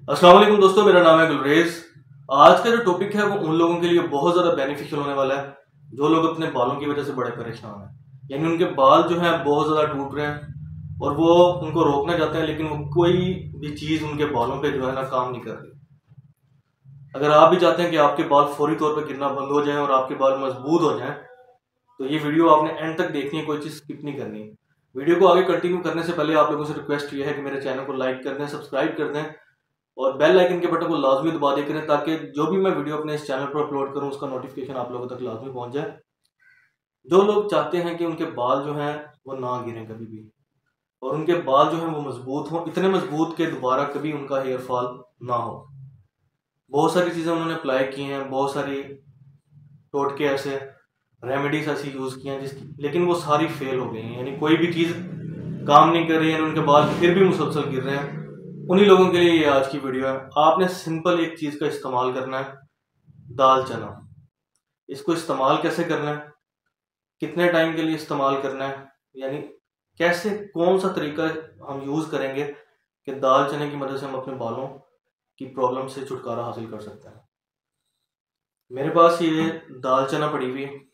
अस्सलाम वालेकुम दोस्तों, मेरा नाम है गुलरेज। आज का जो टॉपिक है वो उन लोगों के लिए बहुत ज़्यादा बेनिफिशियल होने वाला है जो लोग अपने बालों की वजह से बड़े परेशान हैं। यानी उनके बाल जो हैं बहुत ज़्यादा टूट रहे हैं और वो उनको रोकना चाहते हैं, लेकिन वो कोई भी चीज़ उनके बालों पे जो है ना काम नहीं कर रही। अगर आप भी चाहते हैं कि आपके बाल फौरी तौर पर गिरना बंद हो जाएं और आपके बाल मजबूत हो जाएं, तो ये वीडियो आपने एंड तक देखनी है, कोई चीज़ स्किप नहीं करनी। वीडियो को आगे कंटिन्यू करने से पहले आप लोगों से रिक्वेस्ट ये है कि मेरे चैनल को लाइक कर दें, सब्सक्राइब कर दें और बेल आइकन के बटन को लाजमी दबा दिया करें ताकि जो भी मैं वीडियो अपने इस चैनल पर अपलोड करूं उसका नोटिफिकेशन आप लोगों तक लाजमी पहुंच जाए। जो लोग चाहते हैं कि उनके बाल जो हैं वो ना गिरें कभी भी और उनके बाल जो हैं वो मजबूत हों, इतने मजबूत के दोबारा कभी उनका हेयर फॉल ना हो। बहुत सारी चीज़ें उन्होंने अप्लाई की हैं, बहुत सारी टोटके ऐसे रेमेडीज ऐसी यूज़ की हैं लेकिन वो सारी फेल हो गई हैं। यानी कोई भी चीज़ काम नहीं कर रही है, उनके बाल फिर भी मुसलसल गिर रहे हैं। उन्हीं लोगों के लिए ये आज की वीडियो है। आपने सिंपल एक चीज़ का इस्तेमाल करना है, दाल चना। इसको इस्तेमाल कैसे करना है, कितने टाइम के लिए इस्तेमाल करना है, यानी कैसे कौन सा तरीका हम यूज़ करेंगे कि दाल चने की मदद से हम अपने बालों की प्रॉब्लम से छुटकारा हासिल कर सकते हैं। मेरे पास ये दाल चना पड़ी हुई है।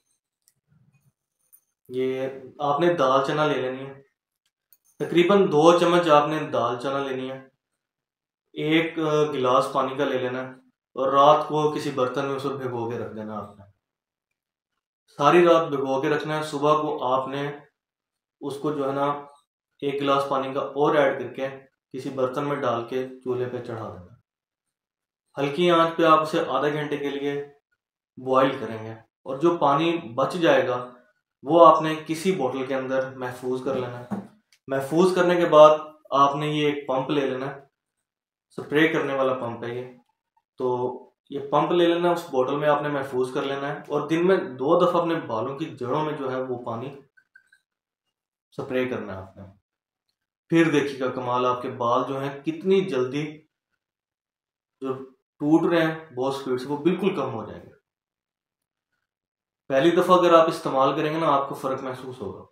ये आपने दाल चना ले लेनी है, तकरीबन 2 चम्मच आपने दाल चना लेनी है। एक गिलास पानी का ले लेना है और रात को किसी बर्तन में उसको भिगो के रख देना। आपने सारी रात भिगो के रखना है। सुबह को आपने उसको जो है ना 1 गिलास पानी का और ऐड करके किसी बर्तन में डाल के चूल्हे पे चढ़ा देना। हल्की आंच पे आप उसे आधे घंटे के लिए बॉईल करेंगे और जो पानी बच जाएगा वो आपने किसी बोतल के अंदर महफूज कर लेना है। महफूज करने के बाद आपने ये एक पंप ले लेना है, स्प्रे करने वाला पंप है ये। तो ये पंप ले लेना है, उस बोतल में आपने महफूज कर लेना है और दिन में 2 दफ़ा अपने बालों की जड़ों में जो है वो पानी स्प्रे करना है आपने। फिर देखिएगा कमाल, आपके बाल जो हैं कितनी जल्दी जो टूट रहे हैं बहुत स्पीड से वो बिल्कुल कम हो जाएंगे। पहली दफ़ा अगर आप इस्तेमाल करेंगे ना आपको फ़र्क महसूस होगा।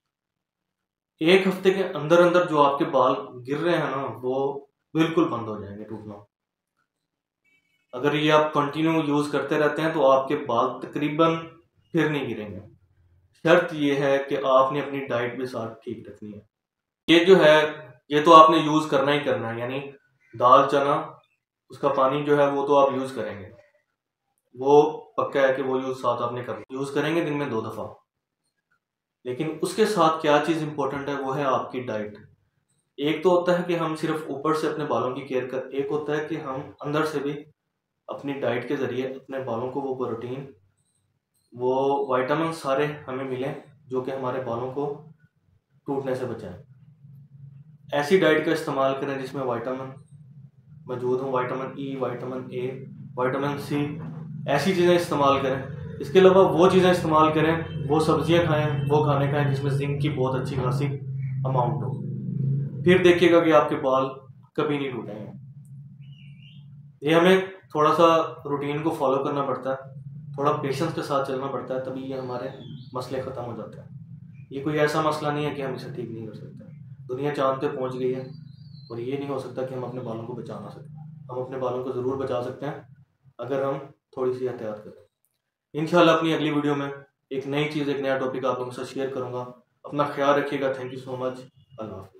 1 हफ्ते के अंदर अंदर जो आपके बाल गिर रहे हैं ना वो बिल्कुल बंद हो जाएंगे टूटना। अगर ये आप कंटिन्यू यूज़ करते रहते हैं तो आपके बाल तकरीबन फिर नहीं गिरेंगे। शर्त ये है कि आपने अपनी डाइट भी साथ ठीक रखनी है। ये जो है ये तो आपने यूज़ करना ही करना है, यानी दाल चना उसका पानी जो है वो तो आप यूज़ करेंगे, वो पक्का है कि वो यूज़ साथ आपने करना, यूज़ करेंगे दिन में 2 दफ़ा। लेकिन उसके साथ क्या चीज़ इंपॉर्टेंट है वो है आपकी डाइट। एक तो होता है कि हम सिर्फ ऊपर से अपने बालों की केयर कर, एक होता है कि हम अंदर से भी अपनी डाइट के ज़रिए अपने बालों को वो प्रोटीन वो विटामिन सारे हमें मिलें जो कि हमारे बालों को टूटने से बचाएं। ऐसी डाइट का इस्तेमाल करें जिसमें विटामिन मौजूद हों, vitamin E, vitamin A, vitamin C, ऐसी चीज़ें इस्तेमाल करें। इसके अलावा वो चीज़ें इस्तेमाल करें, वो सब्जियां खाएं, वो खाने खाएं जिसमें जिंक की बहुत अच्छी खासी अमाउंट हो। फिर देखिएगा कि आपके बाल कभी नहीं टूटेंगे। ये हमें थोड़ा सा रूटीन को फॉलो करना पड़ता है, थोड़ा पेशेंस के साथ चलना पड़ता है, तभी ये हमारे मसले ख़त्म हो जाते हैं। ये कोई ऐसा मसला नहीं है कि हम इसे ठीक नहीं कर सकते। दुनिया चांद पे पहुंच गई है और ये नहीं हो सकता कि हम अपने बालों को बचा ना सकें। हम अपने बालों को ज़रूर बचा सकते हैं अगर हम थोड़ी सी एहतियात करें। इंशाल्लाह अपनी अगली वीडियो में एक नई चीज़, एक नया टॉपिक आप लोगों के साथ शेयर करूँगा। अपना ख्याल रखिएगा। Thank you so much. अल्लाह हाफ़िज़।